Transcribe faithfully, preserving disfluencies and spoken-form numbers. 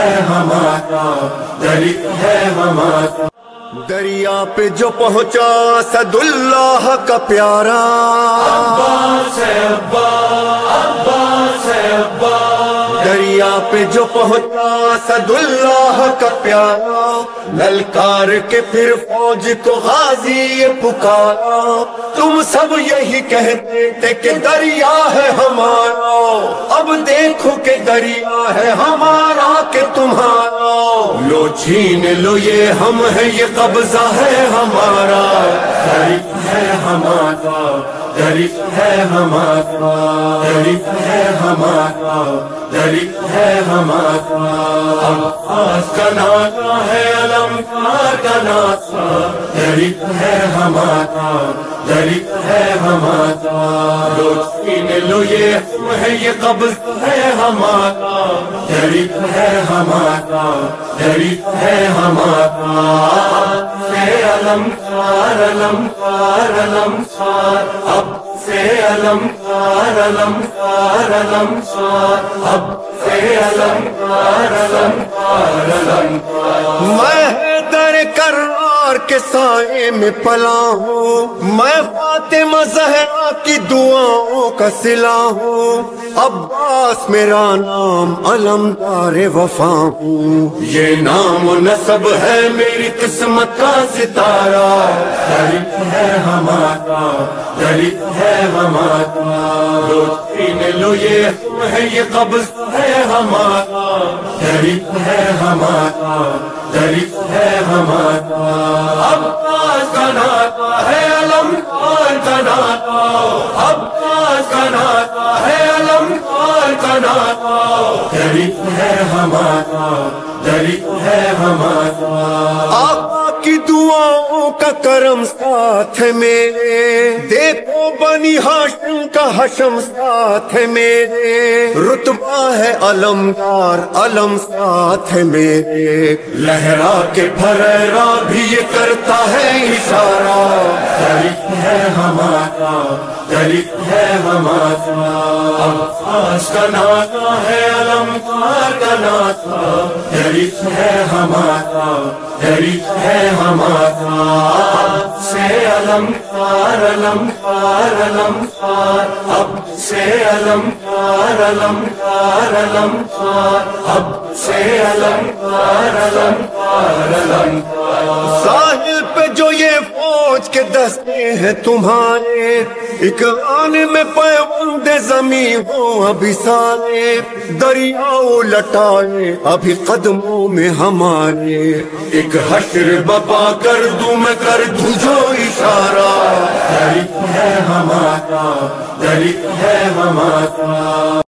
ہے ہمارا، درد ہے ہمارا۔ دریا پہ جو پہنچا اسد اللہ کا پیارا، عباس ہے عباس، عباس ہے عباس۔ دریا پہ جو پہنچا اسد اللہ کا پیارا، للکار کے پھر فوج کو غازی پکارا۔ تم سب یہی کہتے تھے کہ دریا ہے ہمارا، اب دیکھو کہ دریا ہے ہمارا کہ تمہارا۔ لو چھین لو یہ ہم ہے، یہ قبضہ ہے ہمارا، درد ہے ہمارا، درد ہے ہمارا، درد ہے ہمارا، درد ہے ہمارا۔ عباس کا نعرہ ہے، علمدار کا نعرہ، درد ہے ہمارا، درد ہے ہمارا۔ لو چھین لو یہ ہم ہے، یہ قبضہ ہے ہمارا، درد ہے ہمارا، درد ہے ہمارا۔ سے علمدار، علمدار، علمدار، اب سے علمدار، علمدار، علمدار، اب سے علمدار، علمدار، علمدار۔ میں حیدر کرار کے سائے میں پلا ہوں، میں فاطمہ زہرا کی دعاؤں کا صلہ ہوں، عباس میرا نام، علمدار وفا ہوں، یہ نام و نسب ہے میری قسمت کا ستارہ، درد ہے ہمارا، درد ہے ہمارا۔ لو چھین لو یہ ہم ہے، یہ قبض ہے ہمارا، درد ہے ہمارا، درد ہے ہمارا۔ عباس کا نعرہ ہے، علمدار کا نعرہ، عباس کا نعرہ ہے، علمدار کا نعرہ، درد ہے ہمارا، درد ہے ہمارا۔ آقا کی دعاؤں کا کرم ساتھ ہے میرے، دیکھو بنی ہاشم کا حشم ساتھ ہے میرے، رتبہ ہے علمدار، علم ساتھ ہے میرے، لہرا کے پھریرا بھی یہ کرتا ہے اشارہ، درد ہے ہمارا، درد ہے ہمارا۔ عباس کا نعرہ ہے، علمدار کا نعرہ، درد ہے ہمارا، درد ہے ہمارا۔ سے علمدار، علمدار، علمدار، اب سے علمدار، علمدار، علمدار، اب سے علمدار، علمدار، علمدار۔ ساحل پہ جو یہ فوج کے دستے ہیں تمہارے، ایک آن میں پیوند زمین ہو ابھی سارے، دریاؤ لٹائے ابھی قدموں میں ہمارے، ایک حشر بپا کر دوں میں کر دوں جو اشارہ، درد ہے ہمارا، درد ہے ہمارا۔